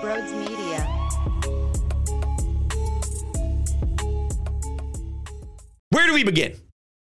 Broads Media. Where do we begin?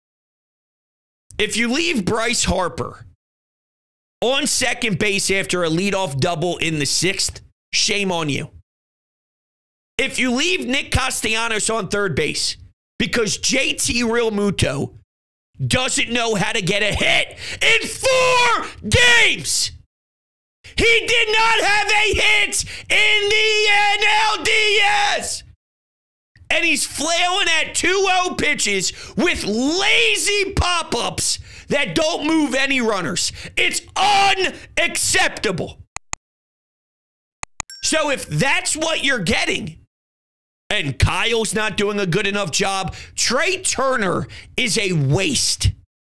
If you leave Bryce Harper on second base after a leadoff double in the sixth, shame on you. If you leave Nick Castellanos on third base because JT Realmuto doesn't know how to get a hit in 4 games, he did not have a hit in the NLDS. And he's flailing at 2-0 pitches with lazy pop-ups that don't move any runners. It's unacceptable. So if that's what you're getting, and Kyle's not doing a good enough job, Trey Turner is a waste.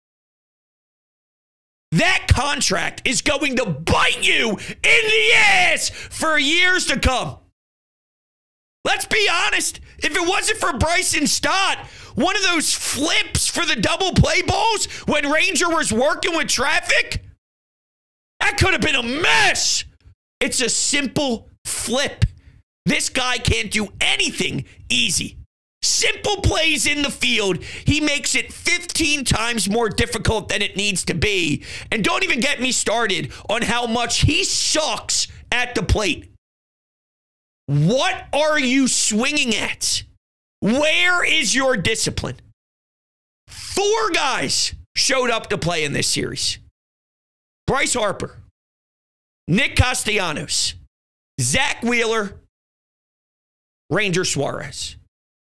That contract is going to bite you in the ass for years to come. Let's be honest. If it wasn't for Bryson Stott, one of those flips for the double play balls when Ranger was working with traffic, that could have been a mess. It's a simple flip. This guy can't do anything easy. Simple plays in the field. He makes it 15 times more difficult than it needs to be. And don't even get me started on how much he sucks at the plate. What are you swinging at? Where is your discipline? 4 guys showed up to play in this series. Bryce Harper, Nick Castellanos, Zach Wheeler, Ranger Suarez.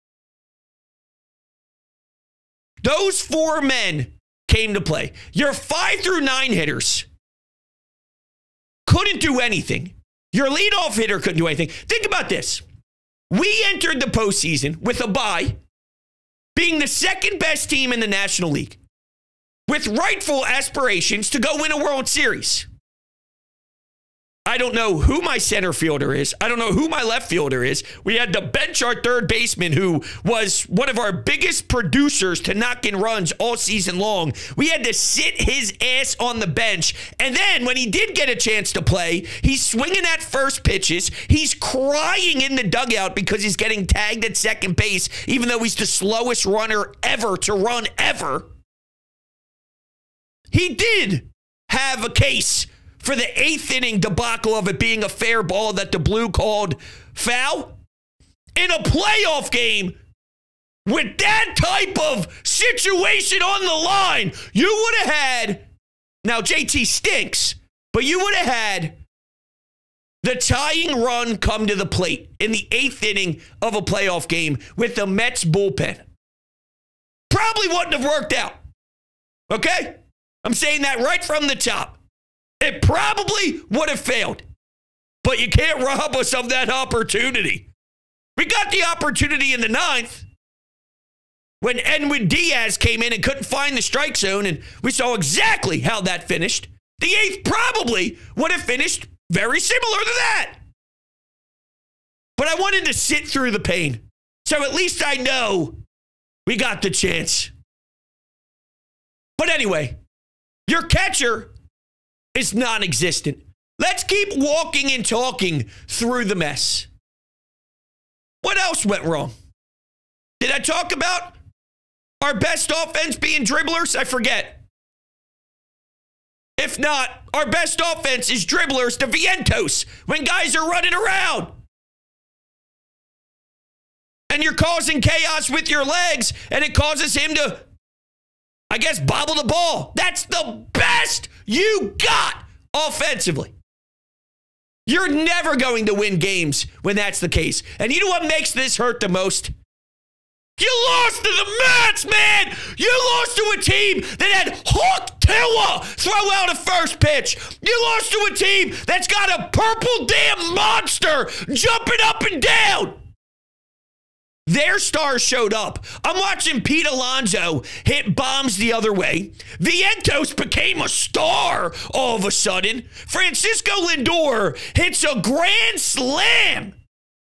Those 4 men came to play. Your 5 through 9 hitters couldn't do anything. Your leadoff hitter couldn't do anything. Think about this. We entered the postseason with a bye, being the second best team in the National League, with rightful aspirations to go win a World Series. I don't know who my center fielder is. I don't know who my left fielder is. We had to bench our third baseman, who was one of our biggest producers to knock in runs all season long. We had to sit his ass on the bench. And then when he did get a chance to play, he's swinging at first pitches. He's crying in the dugout because he's getting tagged at second base, even though he's the slowest runner ever to run ever. He did have a case for the 8th inning debacle of it being a fair ball that the Blue called foul. In a playoff game with that type of situation on the line, you would have had, now JT stinks, but you would have had the tying run come to the plate in the 8th inning of a playoff game with the Mets bullpen. Probably wouldn't have worked out. Okay? I'm saying that right from the top. It probably would have failed, but you can't rob us of that opportunity. We got the opportunity in the 9th when Edwin Diaz came in and couldn't find the strike zone, and we saw exactly how that finished. The 8th probably would have finished very similar to that. But I wanted to sit through the pain, so at least I know we got the chance. But anyway, your catcher is non-existent. Let's keep walking and talking through the mess. What else went wrong? Did I talk about our best offense being dribblers? I forget. If not, our best offense is dribblers to Vientos when guys are running around. And you're causing chaos with your legs, and it causes him to, I guess, bobble the ball. That's the best you got offensively. You're never going to win games when that's the case. And you know what makes this hurt the most? You lost to the Mets, man! You lost to a team that had Hawk Tua throw out a first pitch. You lost to a team that's got a purple damn monster jumping up and down. Their stars showed up. I'm watching Pete Alonso hit bombs the other way. Vientos became a star all of a sudden. Francisco Lindor hits a grand slam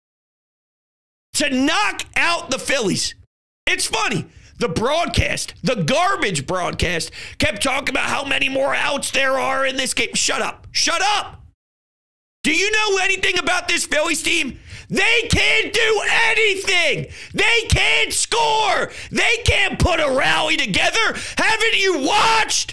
to knock out the Phillies. It's funny. The broadcast, the garbage broadcast, kept talking about how many more outs there are in this game. Shut up. Shut up. Do you know anything about this Phillies team? They can't do anything. They can't score. They can't put a rally together. Haven't you watched?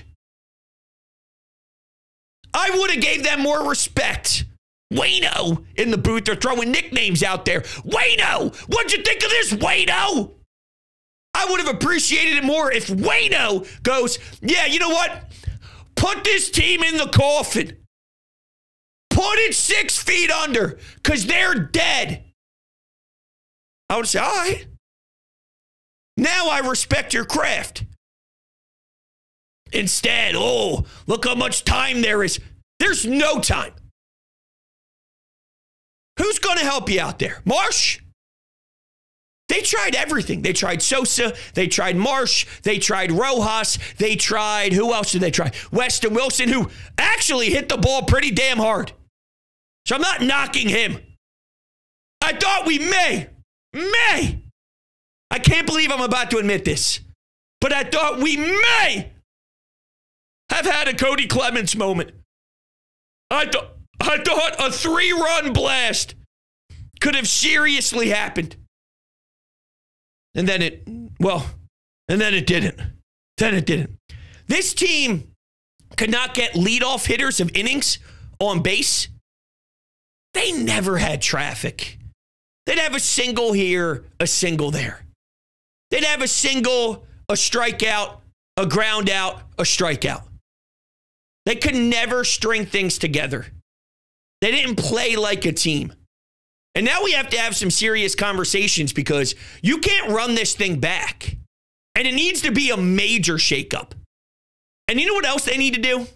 I would have gave them more respect. Wayno in the booth. They're throwing nicknames out there. Wayno, what'd you think of this, Wayno? I would have appreciated it more if Wayno goes, yeah, you know what? Put this team in the coffin. Put it 6 feet under because they're dead. I would say, all right. Now I respect your craft. Instead, oh, look how much time there is. There's no time. Who's going to help you out there? Marsh? They tried everything. They tried Sosa. They tried Marsh. They tried Rojas. They tried, who else did they try? Weston Wilson, who actually hit the ball pretty damn hard. So I'm not knocking him. I thought we may. I can't believe I'm about to admit this. But I thought we may have had a Cody Clemens moment. I thought a 3-run blast could have seriously happened. And then it didn't. Then it didn't. This team could not get leadoff hitters of innings on base. They never had traffic. They'd have a single here, a single there. They'd have a single, a strikeout, a ground out, a strikeout. They could never string things together. They didn't play like a team. And now we have to have some serious conversations because you can't run this thing back. And it needs to be a major shakeup. And you know what else they need to do?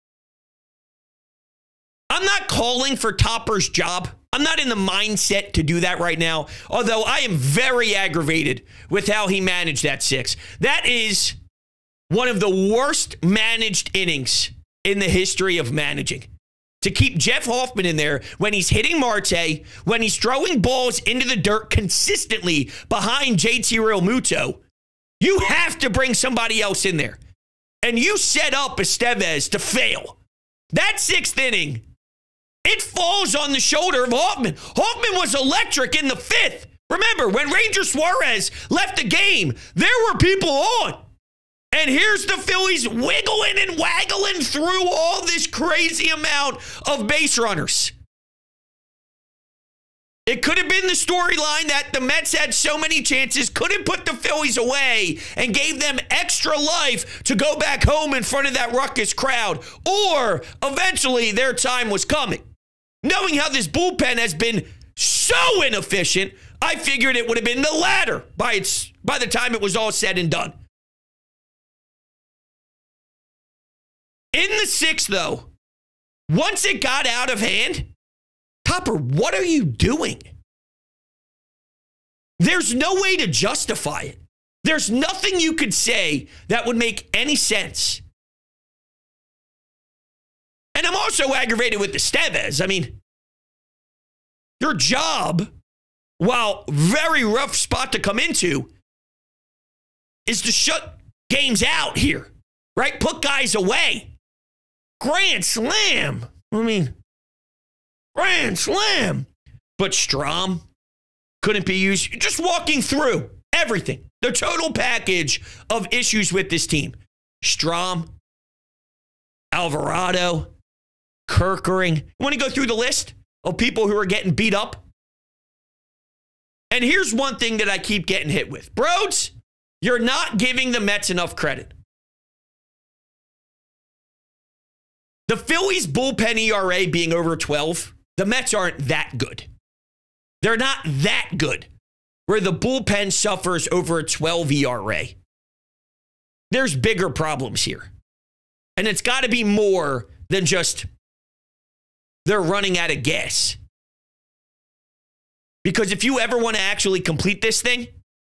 I'm not calling for Topper's job. I'm not in the mindset to do that right now, although I am very aggravated with how he managed that 6. That is one of the worst managed innings in the history of managing. To keep Jeff Hoffman in there when he's hitting Marte, when he's throwing balls into the dirt consistently behind JT Realmuto, you have to bring somebody else in there. And you set up Estevez to fail. That 6th inning, it falls on the shoulder of Hoffman. Hoffman was electric in the 5th. Remember, when Ranger Suarez left the game, there were people on. And here's the Phillies wiggling and waggling through all this crazy amount of base runners. It could have been the storyline that the Mets had so many chances, couldn't put the Phillies away, and gave them extra life to go back home in front of that ruckus crowd. Or eventually their time was coming. Knowing how this bullpen has been so inefficient, I figured it would have been the latter by the time it was all said and done. In the 6th, though, once it got out of hand, Topper, what are you doing? There's no way to justify it. There's nothing you could say that would make any sense. And I'm also aggravated with Estevez. I mean, your job, while very rough spot to come into, is to shut games out here, right? Put guys away. Grand slam. Grand slam. But Strahm couldn't be used. Just walking through everything. The total package of issues with this team. Strahm, Alvarado, Kerkering. You want to go through the list of people who are getting beat up? And here's one thing that I keep getting hit with. Broads, you're not giving the Mets enough credit. The Phillies' bullpen ERA being over 12, the Mets aren't that good. They're not that good, where the bullpen suffers over a 12 ERA. There's bigger problems here. And it's got to be more than just they're running out of gas. Because if you ever want to actually complete this thing,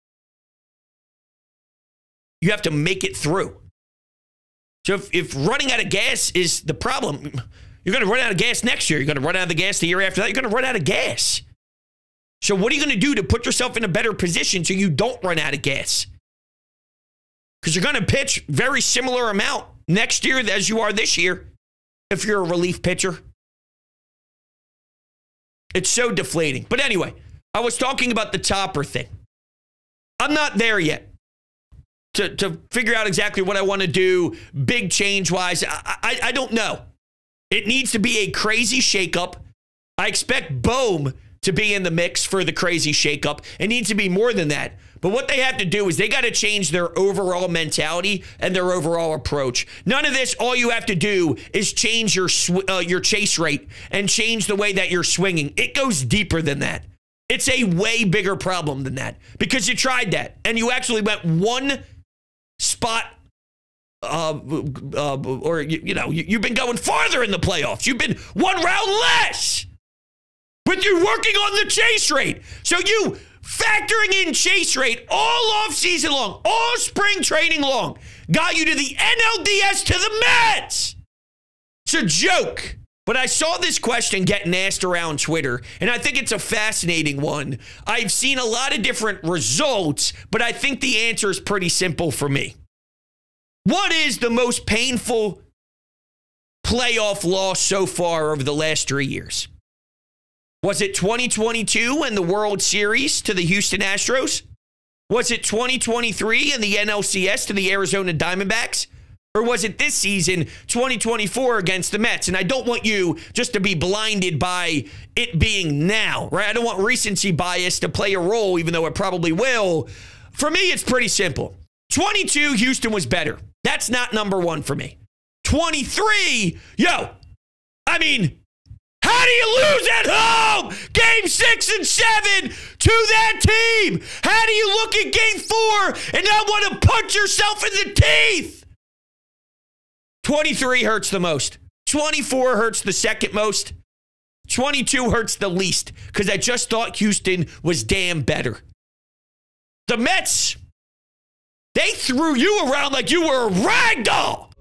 you have to make it through. So if running out of gas is the problem, you're going to run out of gas next year. You're going to run out of the gas the year after that. You're going to run out of gas. So what are you going to do to put yourself in a better position so you don't run out of gas? Because you're going to pitch very similar amount next year as you are this year if you're a relief pitcher. It's so deflating. But anyway, I was talking about the Topper thing. I'm not there yet to figure out exactly what I want to do big change-wise. I don't know. It needs to be a crazy shakeup. I expect Bohm to be in the mix for the crazy shakeup. It needs to be more than that. But what they have to do is they got to change their overall mentality and their overall approach. None of this, all you have to do is change your chase rate and change the way that you're swinging. It goes deeper than that. It's a way bigger problem than that because you tried that and you actually went one spot you've been going farther in the playoffs. You've been one round less. But you're working on the chase rate. So you factoring in chase rate all offseason long, all spring training long, got you to the NLDS to the Mets. It's a joke. But I saw this question getting asked around Twitter, and I think it's a fascinating one. I've seen a lot of different results, but I think the answer is pretty simple for me. What is the most painful playoff loss so far over the last 3 years? Was it 2022 in the World Series to the Houston Astros? Was it 2023 in the NLCS to the Arizona Diamondbacks? Or was it this season, 2024 against the Mets? And I don't want you just to be blinded by it being now, right? I don't want recency bias to play a role, even though it probably will. For me, it's pretty simple. 22, Houston was better. That's not number one for me. 23, how do you lose at home? Game 6 and 7 to that team. How do you look at game 4 and not want to punch yourself in the teeth? 23 hurts the most. 24 hurts the second most. 22 hurts the least because I just thought Houston was damn better. The Mets, they threw you around like you were a rag doll.